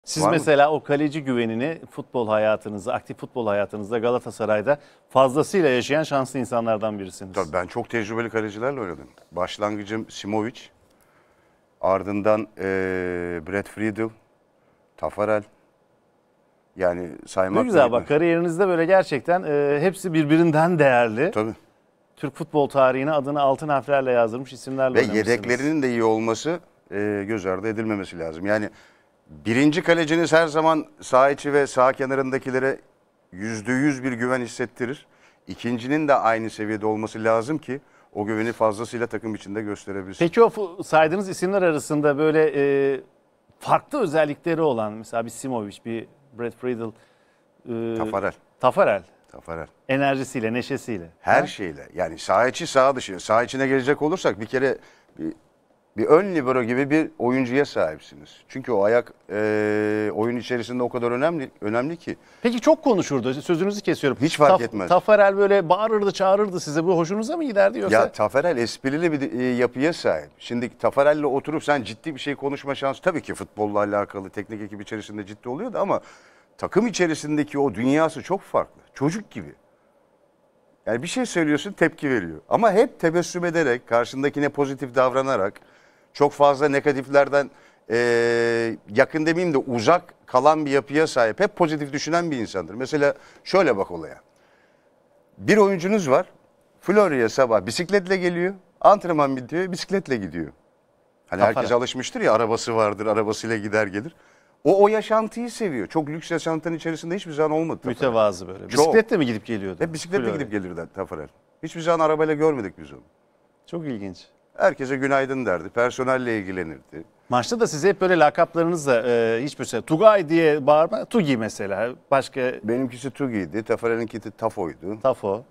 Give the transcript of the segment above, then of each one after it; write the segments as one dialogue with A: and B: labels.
A: Siz
B: Var mı?
A: mesela o kaleci güvenini futbol hayatınızda, aktif futbol hayatınızda Galatasaray'da fazlasıyla yaşayan şanslı insanlardan birisiniz.
B: Tabii ben çok tecrübeli kalecilerle oynadım. Başlangıcım Simovic, ardından Brad Friedel, Tafarel. Yani saymak
A: Ne güzel
B: da
A: bak, kariyerinizde böyle gerçekten hepsi birbirinden değerli.
B: Tabii.
A: Türk futbol tarihine adını altın harflerle yazdırmış isimlerle
B: Ve
A: oynamışsınız.
B: yedeklerinin de iyi olması göz ardı edilmemesi lazım. Yani birinci kaleciniz her zaman sağ içi ve sağ kenarındakilere %100 bir güven hissettirir. İkincinin de aynı seviyede olması lazım ki o güveni fazlasıyla takım içinde gösterebilsin.
A: Peki o saydığınız isimler arasında böyle farklı özellikleri olan, mesela bir Simovic, bir Brad Friedel,
B: Tafarel.
A: Tafarel. Enerjisiyle, neşesiyle.
B: Her şeyle. Yani sağ içi sağ dışı. Sağ içine gelecek olursak bir kere bir ön libero gibi bir oyuncuya sahipsiniz. Çünkü o ayak oyun içerisinde o kadar önemli ki.
A: Peki çok konuşurdu. Sözünüzü kesiyorum.
B: Hiç fark etmez.
A: Tafarel böyle bağırırdı, çağırırdı size. Bu hoşunuza mı giderdi yoksa?
B: Ya Tafarel esprili bir yapıya sahip. Şimdi Tafarel'le oturup sen ciddi bir şey konuşma şansı, tabii ki futbolla alakalı teknik ekip içerisinde ciddi oluyordu ama takım içerisindeki o dünyası çok farklı. Çocuk gibi. Yani bir şey söylüyorsun, tepki veriyor. Ama hep tebessüm ederek, karşındakine pozitif davranarak, çok fazla negatiflerden yakın demeyeyim de uzak kalan bir yapıya sahip. Hep pozitif düşünen bir insandır. Mesela şöyle bak olaya. Bir oyuncunuz var. Florya'ya sabah bisikletle geliyor. Antrenman bitiyor, bisikletle gidiyor. Hani herkes alışmıştır ya, arabası vardır, arabasıyla gider gelir. O yaşantıyı seviyor. Çok lüks yaşantının içerisinde hiçbir zaman olmadı.
A: Mütevazı böyle. Bisikletle mi gidip geliyordu?
B: Hep bisikletle gidip gelirdi Tafarel. Hiçbir zaman arabayla görmedik biz onu.
A: Çok ilginç.
B: Herkese günaydın derdi. Personelle ilgilenirdi.
A: Maçta da size hep böyle lakaplarınızla hiç böyle Tugay diye bağırma. Tugi mesela. Başka
B: Benimkisi Tugi'ydi. Tafarel'inkisi Tafo'ydu.
A: Tafo.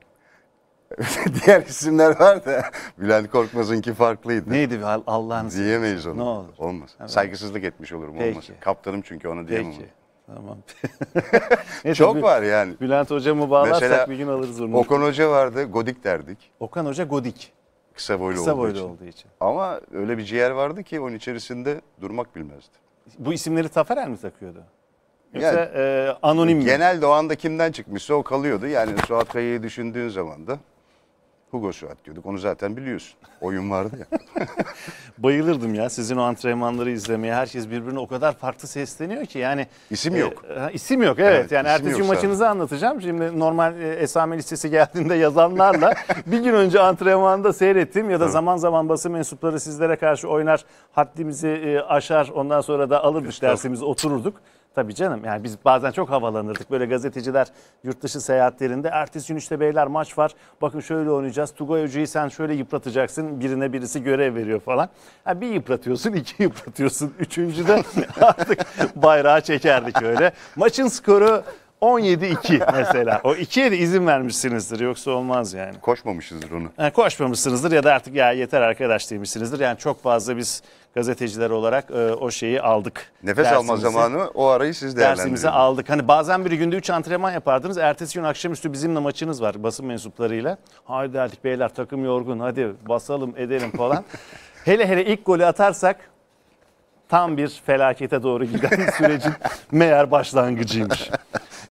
B: Diğer isimler var da Bülent Korkmaz'ınki farklıydı.
A: Neydi Allah'ını seveyim.
B: Diyemeyiz onu.
A: Ne olur.
B: Olmaz.
A: Evet.
B: Saygısızlık etmiş olurum.
A: Peki.
B: Olmaz. Kaptanım çünkü, onu diyemem.
A: Peki. Tamam. Neyse,
B: Çok var yani.
A: Bülent hocamı bağlarsak
B: Mesela
A: bir gün alırız onu.
B: Okan Hoca vardı. Godik derdik.
A: Okan Hoca Godik.
B: Kısa boylu,
A: Kısa
B: olduğu,
A: boylu
B: için.
A: olduğu için.
B: Ama öyle bir ciğer vardı ki onun içerisinde durmak bilmezdi.
A: Bu isimleri Tafarel mi takıyordu? Yoksa
B: Yani,
A: anonim mi?
B: Genelde o anda kimden çıkmışsa o kalıyordu. Yani Suat Kaya'yı düşündüğün zaman da Hugo Suat diyorduk. Onu zaten biliyorsun. Oyun vardı ya.
A: Bayılırdım ya sizin o antrenmanları izlemeye. Herkes birbirine o kadar farklı sesleniyor ki yani.
B: İsim yok.
A: İsim yok, evet.
B: Evet,
A: Yani
B: isim
A: ertesi gün
B: yok
A: maçınızı anlatacağım. Şimdi normal esame listesi geldiğinde yazanlarla bir gün önce antrenmanda seyrettim ya da zaman zaman basın mensupları sizlere karşı oynar, haddimizi aşar, ondan sonra da alırdık dersimizi, otururduk. Tabii canım, yani biz bazen çok havalanırdık. Böyle gazeteciler yurt dışı seyahatlerinde ertesi gün işte beyler maç var. Bakın şöyle oynayacağız. Tugay Hoca'yı sen şöyle yıpratacaksın. Birine birisi görev veriyor falan. Yani bir yıpratıyorsun, iki yıpratıyorsun. Üçüncüde artık bayrağı çekerdik öyle. Maçın skoru 17-2 mesela. O 2'ye de izin vermişsinizdir, yoksa olmaz yani.
B: Koşmamışızdır onu.
A: Yani koşmamışsınızdır ya da artık ya yeter arkadaş demişsinizdir. Yani çok fazla biz gazeteciler olarak o şeyi aldık.
B: Nefes alma zamanı, o arayı siz değerlendirin.
A: Dersimizi aldık. Hani bazen bir günde 3 antrenman yapardınız. Ertesi gün akşamüstü bizimle maçınız var basın mensuplarıyla. Haydi derdik beyler, takım yorgun, hadi basalım edelim falan. hele ilk golü atarsak tam bir felakete doğru giden sürecin meğer başlangıcıymış.